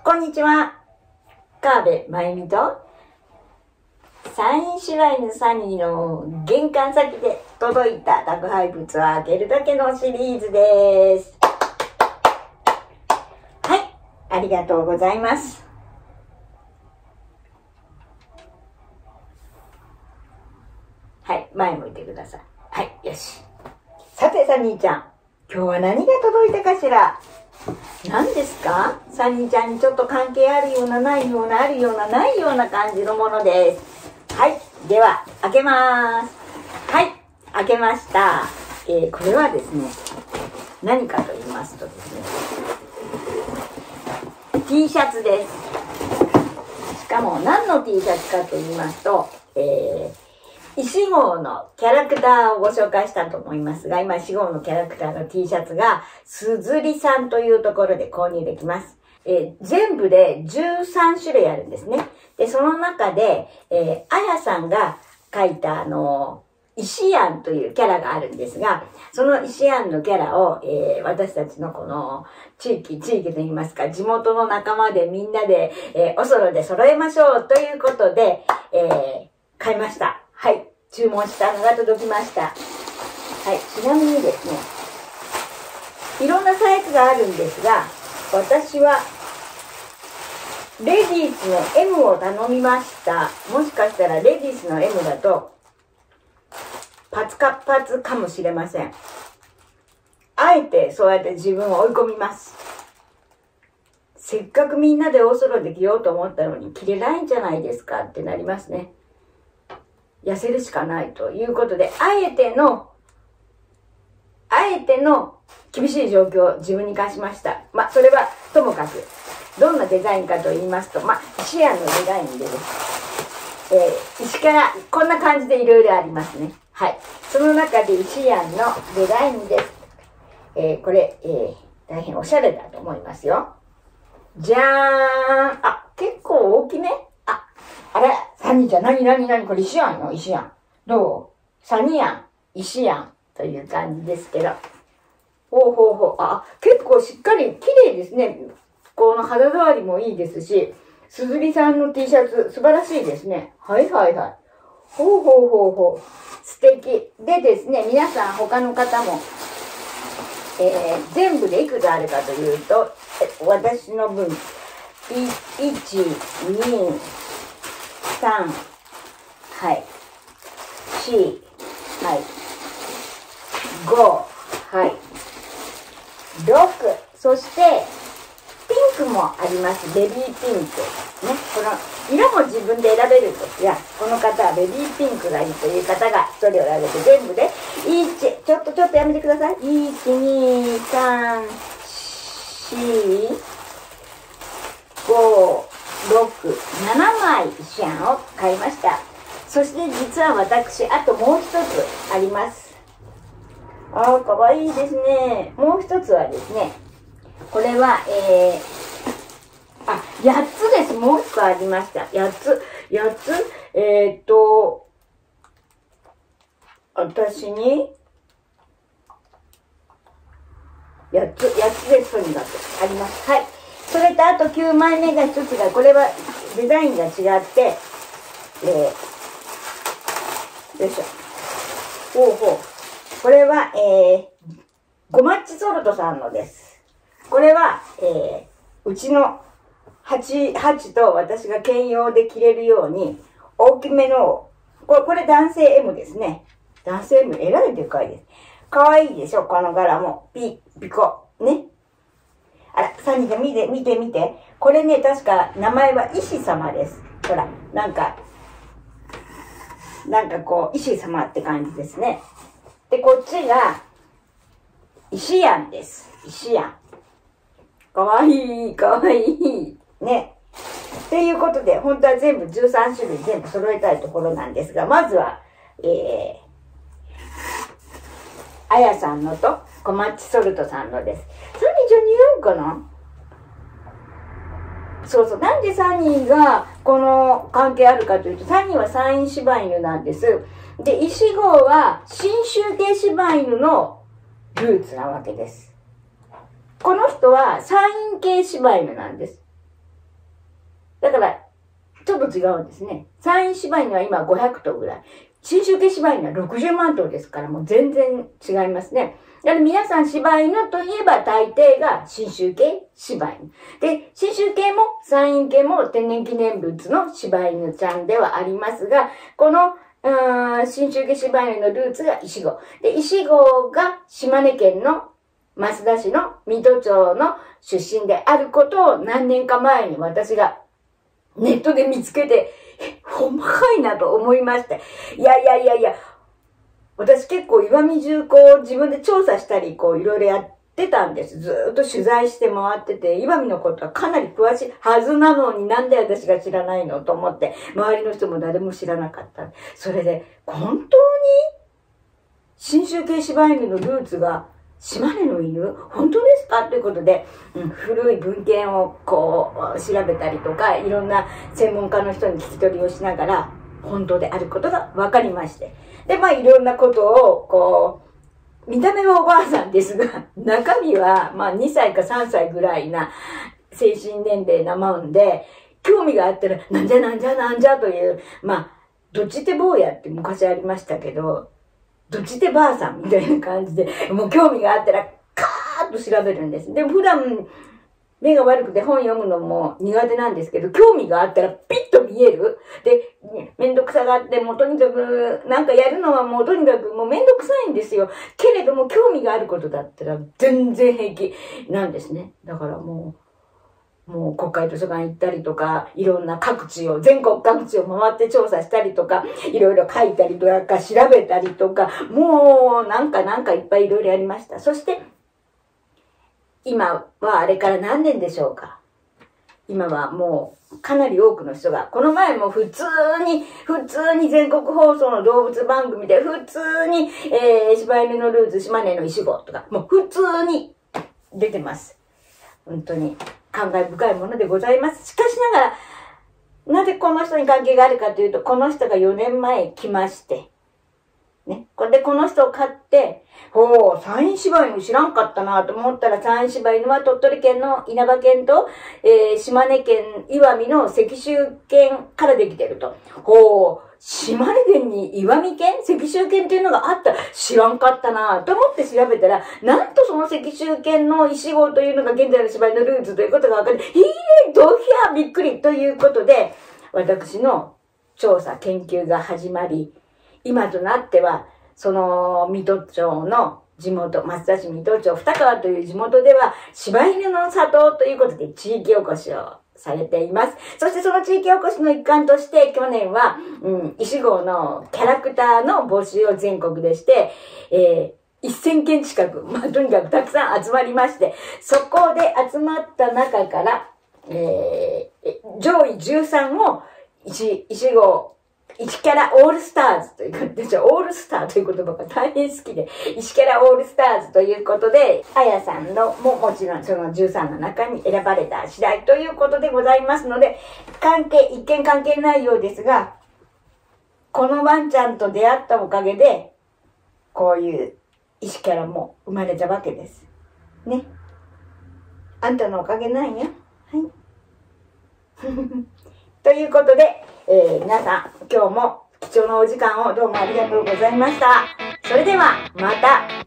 こんにちは。川辺真由美と、山陰柴犬サニーの玄関先で届いた宅配物を開けるだけのシリーズです。はい、ありがとうございます。はい、前向いてください。はい、よし。さて、サニーちゃん、今日は何が届いたかしら？何ですか？サニーちゃんにちょっと関係あるような、ないような、あるような、ないような感じのものです。はい。では、開けます。はい。開けました。これはですね、何かと言いますとですね、T シャツです。しかも、何の T シャツかと言いますと、石号のキャラクターをご紹介したと思いますが、今、石号のキャラクターの T シャツが、すずりさんというところで購入できます。全部で13種類あるんですね。で、その中で、あやさんが描いた石やんというキャラがあるんですが、その石やんのキャラを、私たちのこの地域といいますか、地元の仲間でみんなで、おそろで揃えましょうということで、買いました。はい。注文したのが届きました。はい。ちなみにですね、いろんなサイズがあるんですが、私は、レディースの M を頼みました。もしかしたらレディースの M だと、パツかもしれません。あえてそうやって自分を追い込みます。せっかくみんなで大ソロで着ようと思ったのに着れないんじゃないですかってなりますね。痩せるしかないということで、あえての厳しい状況を自分に課しました。それはともかく、どんなデザインかと言いますと、石やんのデザインでです。石からこんな感じでいろいろありますね。はい。その中で石やんのデザインです。これ、大変おしゃれだと思いますよ。じゃーん。あ、結構大きめ？あれ？サニーちゃん、何これ石やんよ、石やん。どう？サニーやん、石やんという感じですけど。ほう。結構しっかり、綺麗ですね。この肌触りもいいですし、すずりさんの T シャツ、素晴らしいですね。はい。ほう。素敵。でですね、皆さん他の方も、全部でいくつあるかというと、私の分、1、2、3、はい、4、はい、5、はい、6、そして、ピンクもあります。ベビーピンク。ね。この、色も自分で選べるんですが、この方はベビーピンクがいいという方が一人おられて、全部で、ちょっとやめてください。1、2、3、4、5、6、7枚石やんを買いました。そして実は私、あともう一つあります。かわいいですね。もう一つはですね、これは、8つです。もう一個ありました。8つ。私に、8つです。とにかくあります。はい。それとあと9枚目が1つが、これはデザインが違って、よいしょ。これは、ゴマッチソルトさんのです。これは、うちのハチと私が兼用で着れるように、大きめの、これ男性 M ですね。男性 M、えらいでかいです。かわいいでしょ、この柄も。ピコ。ね。あら、サニーちゃん見て。これね、確か名前は石様です。ほら、なんかこう、石様って感じですね。で、こっちが、石やんです。石やん。かわいい。ね。ということで、本当は全部13種類全部揃えたいところなんですが、まずは、あやさんのと、小町ソルトさんのです。サニーちゃん似合うかな？そう。なんでサニーがこの関係あるかというと、サニーは山陰柴犬なんです。で、石号は新州系柴犬のルーツなわけです。この人は山陰系柴犬なんです。 だから、ちょっと違うんですね。山陰柴犬は今500頭ぐらい。新種系柴犬は60万頭ですから、もう全然違いますね。だから皆さん柴犬といえば大抵が新種系柴犬。で、新種系も山陰系も天然記念物の柴犬ちゃんではありますが、この新種系柴犬のルーツが石郷。で、石郷が島根県の益田市の水戸町の出身であることを何年か前に私がネットで見つけて、ほんまかいなと思いまして。いや、私結構岩見重自分で調査したりいろいろやってたんです。ずーっと取材して回ってて、岩見のことはかなり詳しいはずなのになんで私が知らないのと思って、周りの人も誰も知らなかった。それで、本当に新種系柴犬のルーツが島根の犬本当ですかということで、古い文献を調べたりとか、いろんな専門家の人に聞き取りをしながら、本当であることが分かりまして。で、いろんなことを、見た目はおばあさんですが、中身は、2歳か3歳ぐらいな精神年齢なもんで、興味があったら、なんじゃという、どっちて坊やって昔ありましたけど、どっちてばあさんみたいな感じで、もう興味があったら、カーッと調べるんです。でも普段、目が悪くて本読むのも苦手なんですけど、興味があったらピッと見える。で、めんどくさがって、もうとにかく、なんかやるのはもうとにかくもうめんどくさいんですよ。けれども興味があることだったら全然平気なんですね。だからもう国会図書館行ったりとか、いろんな全国各地を回って調査したりとか、いろいろ書いたりとか、調べたりとか、もうなんかいっぱいいろいろやりました。そして、今はあれから何年でしょうか。今はもうかなり多くの人が、この前も普通に全国放送の動物番組で普通に、柴犬のルーツ、島根の石郷とか、もう普通に出てます。本当に感慨深いものでございます。しかしながら、なぜこの人に関係があるかというと、この人が4年前来まして、ね。これでこの人を買って、山陰柴犬知らんかったなと思ったら、山陰柴犬は鳥取県の稲葉県と、島根県石見の石州県からできてると。島根県に石見県石州県っていうのがあった知らんかったなと思って調べたら、なんとその石州県の石郷というのが現在の柴犬のルーツということが分かって、どひゃびっくりということで、私の調査研究が始まり、今となっては、その水戸町の地元、益田市水戸町二川という地元では、柴犬の里ということで地域おこしをされています。そしてその地域おこしの一環として、去年は、石郷のキャラクターの募集を全国でして、1000件近く、とにかくたくさん集まりまして、そこで集まった中から、上位13を石郷1キャラオールスターズということで、オールスターという言葉が大変好きで、1キャラオールスターズということで、あやさんのももちろんその13の中に選ばれた次第ということでございますので、一見関係ないようですが、このワンちゃんと出会ったおかげで、こういう石キャラも生まれたわけです。ね。あんたのおかげなんや。はい。ということで、皆さん今日も貴重なお時間をどうもありがとうございました。それではまた。